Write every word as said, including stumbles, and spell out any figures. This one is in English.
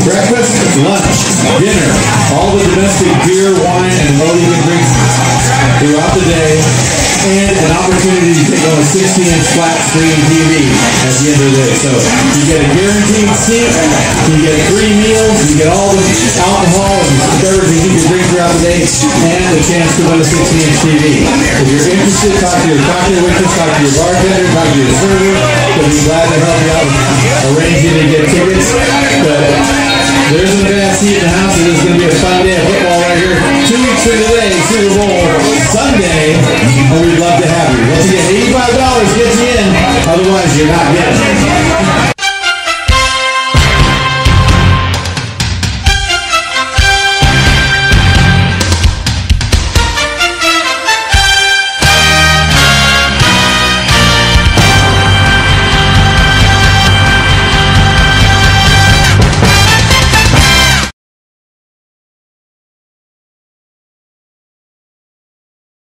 breakfast, lunch, dinner, all the domestic beer, wine, and all-you-can drinks throughout the day, and an opportunity to take on a sixteen inch flat screen T V at the end of the day. So you get a guaranteed seat, you get free meals, you get all the alcohol and beverages you can drink throughout the day, and the chance to win a sixteen inch T V. If you're interested, talk to your cocktail waitress, talk to your bartender, talk to your server. They'll be glad to help you out with arranging to get tickets. But there's an advanced seat in the house, and it's going to be a fun day of football right here. Two weeks from today, Super Bowl Sunday, and we'd love to have you. Once again, eighty-five dollars gets you in, otherwise you're not getting it.